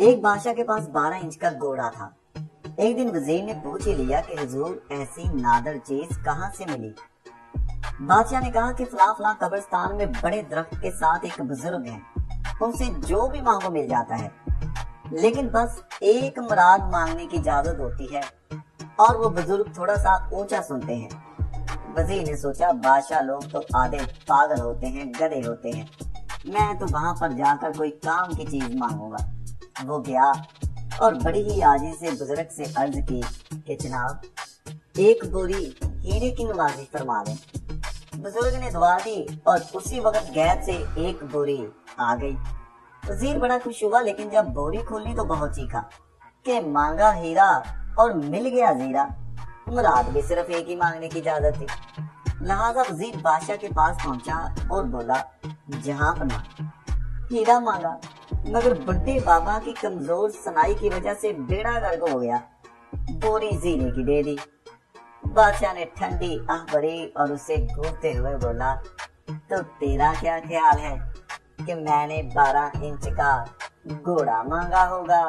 एक बादशाह के पास 12 इंच का घोड़ा था। एक दिन वजीर ने पूछ ही लिया कि हुजूर ऐसी नादर चीज कहाँ से मिली। बादशाह ने कहा कि फला फला कब्रिस्तान में बड़े दरख्त के साथ एक बुजुर्ग है, उनसे जो भी मांगो मिल जाता है, लेकिन बस एक मुराद मांगने की इजाजत होती है और वो बुजुर्ग थोड़ा सा ऊंचा सुनते हैं। वजीर ने सोचा बादशाह लोग तो आधे पागल होते हैं, गधे होते हैं, मैं तो वहां पर जाकर कोई काम की चीज मांगूंगा। वो गया और बड़ी ही आजी से बुजुर्ग से अर्ज की कि जनाब एक बोरी हीरे की नवाजी फरमा दें। बुजुर्ग ने दुआ दी और उसी वक्त गैब से एक बोरी आ गई। वजीर बड़ा खुश हुआ, लेकिन जब बोरी खोली तो बहुत चीखा कि मांगा हीरा और मिल गया जीरा। मुराद भी सिर्फ एक ही मांगने की इजाजत थी। लिहाजा वजीर बादशाह के पास पहुंचा और बोला, जहां पना हीरा मांगा, मगर बुड्ढे बाबा की कमजोर सुनाई की वजह से बेड़ा गर्क हो गया, बोरी जीरे की दे दी। बादशाह ने ठंडी आह भरी और उसे घूरते हुए बोला, तो तेरा क्या ख्याल है कि मैंने 12 इंच का घोड़ा मांगा होगा।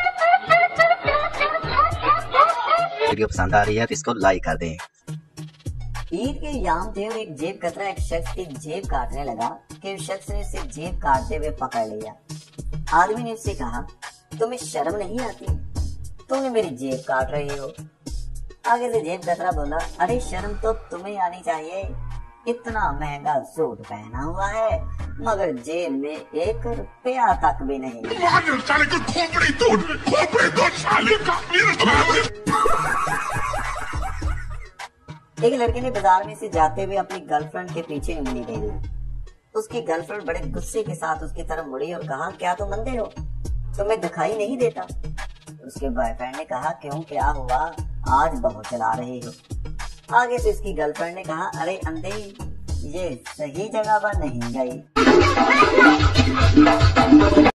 वीडियो पसंद आ रही है तो इसको लाइक कर दें। ईद के याम थे और एक जेब कतरा एक शख्स की जेब काटने लगा कि उस शख्स ने उसे जेब काटते हुए पकड़ लिया। आदमी ने उससे कहा, तुम्हें शर्म नहीं आती, तुमने मेरी जेब काट रही हो। आगे से जेब कतरा बोला, अरे शर्म तो तुम्हें आनी चाहिए, इतना महंगा सूट पहना हुआ है मगर जेब में 1 रुपया तक भी नहीं। एक लड़के ने बाजार में से जाते हुए अपनी गर्लफ्रेंड के पीछे उंगली दे दी। उसकी गर्लफ्रेंड बड़े गुस्से के साथ उसकी तरफ मुड़ी और कहा, क्या तुम अंधे हो, तुम्हें दिखाई नहीं देता? उसके बॉयफ्रेंड ने कहा, क्यों क्या हुआ, आज बहुत चला रही हो। आगे से उसकी गर्लफ्रेंड ने कहा, अरे अंधे, ये सही जगह पर नहीं गई।